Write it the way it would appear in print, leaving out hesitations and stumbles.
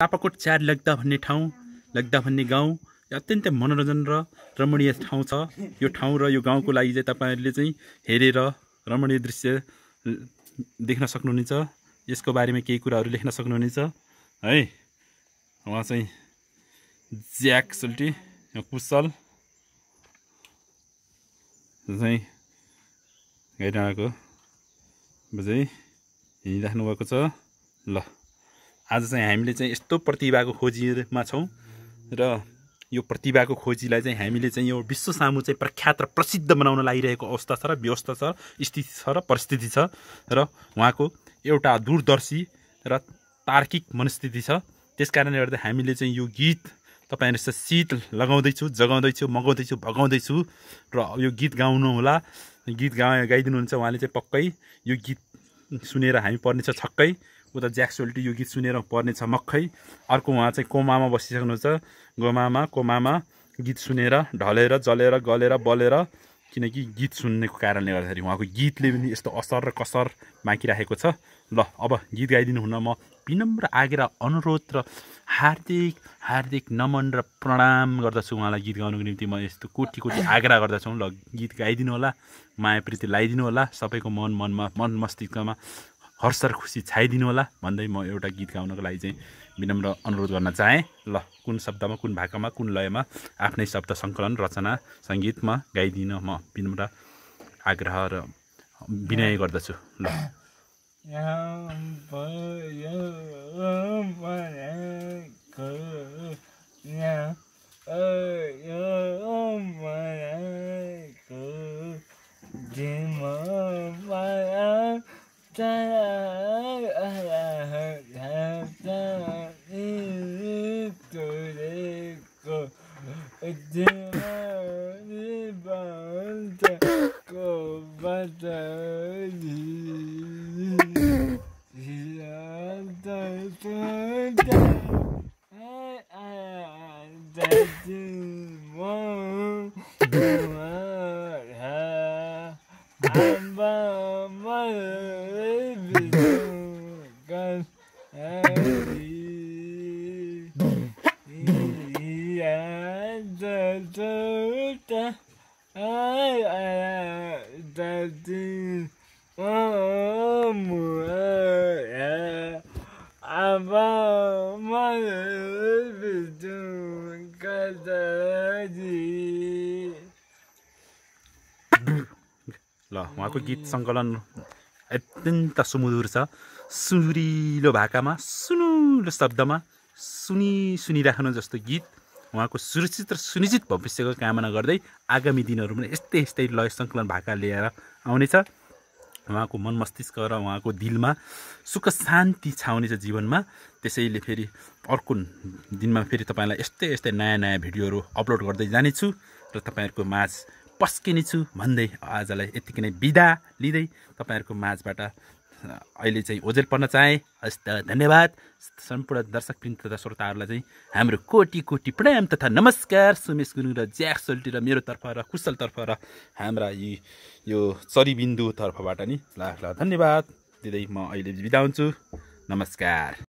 टापाकोट 4 लग्दा भन्ने ठाउँ, लग्दा भन्ने गाउँ अत्यन्तै मनोरञ्जन र रमणीय ठाउँ छ। यो ठाउँ र यो गाउँको लागि चाहिँ तपाईहरुले चाहिँ हेरेर रमणीय दृश्य देख्न सक्नुहुनेछ। यसको बारेमा केही कुराहरू लेख्न सक्नुहुनेछ है। उहाँ चाहिँ ज्याक सोल्टी कुशल चाहिँ गाइडाँडाको बजै हिँडिराख्नु भएको छ। ल आज चाहिँ हामीले चाहिँ यस्तो प्रतिभाको खोजीमा छौँ र यो प्रतिभाको खोजीलाई चाहिँ हामीले चाहिँ यो विश्व सामु चाहिँ प्रख्यात र प्रसिद्ध बनाउन लागिरहेको अवस्था छ र व्यवस्था छ, स्थिति छ र परिस्थिति छ र उहाँको एउटा दूरदर्शी र तार्किक मनस्थिति छ। त्यसकारणले गर्दा हामीले चाहिँ यो गीत तपाईहरुसँग शीत लगाउँदैछु, जगाउँदैछु, मगाउँदैछु, भगाउँदैछु र यो गीत गाउनु होला। गीत गाइदिनुहुन्छ उहाँले चाहिँ पक्कै यो गीत सुनेर हामी पर्नेछ छक्कै। उता ज्याक सोल्टी यो गीत सुनेर पर्नेछ मक्खै। अर्को उहाँ चाहिँ कोमामा बसिसक्नुहुन्छ। कोमामा गीत सुनेर ढलेर जलेर गलेर बलेर, किनकि गीत सुन्नेको कारणले गर्दाखेरि उहाँको गीतले पनि यस्तो असर र कसर बाँकी राखेको छ। ल अब गीत गाइदिनु हुन म विनम्र आग्रह अनुरोध र हार्दिक नमन र प्रणाम गर्दछु। उहाँलाई गीत गाउनुको निम्ति म यस्तो कोटी आग्रह गर्दछु। ल गीत गाइदिनु होला, माया प्रीति लगाइदिनु होला, सबैको मन मस्तिष्कमा हर्ष र खुसी छाइदिनु होला भन्दै म एउटा गीत गाउनको लागि चाहिँ विनम्र अनुरोध गर्न चाहे। ल कुन शब्दमा, कुन भाकामा, कुन लयमा आफ्नै शब्द सङ्कलन रचना सङ्गीतमा गाइदिन म विनम्र आग्रह र विनय गर्दछु। ल उहाँको गीत सङ्कलन अत्यन्त सुमधुर छ। सुरिलो भाकामा, सुनुलो शब्दमा सुनिराख्नु जस्तो गीत। उहाँको सुरक्षित र सुनिश्चित भविष्यको कामना गर्दै आगामी दिनहरूमा यस्तै लय सङ्कलन भाका लिएर आउनेछ। उहाँको मन मस्तिष्क र उहाँको दिलमा सुख शान्ति छाउनेछ जीवनमा। त्यसैले फेरि अर्को दिनमा फेरि तपाईँलाई यस्तै नयाँ भिडियोहरू अपलोड गर्दै जानेछु र तपाईँहरूको माझ पस्किने छु भन्दै आजलाई यतिकै नै बिदा लिँदै तपाईँहरूको माझबाट अहिले चाहिँ ओझेल पर्न चाहे। हस्त धन्यवाद। सम्पूर्ण दर्शकवृन्द तथा श्रोताहरूलाई चाहिँ हाम्रो कोटी प्रेम तथा नमस्कार। सुमेश गुरुङ र ज्याक सोल्टी र मेरो तर्फ र कुशलतर्फ र हाम्रा यो चरीबिन्दु तर्फबाट नि ल धन्यवाद दिँदै म अहिले बिदा हुन्छु। नमस्कार।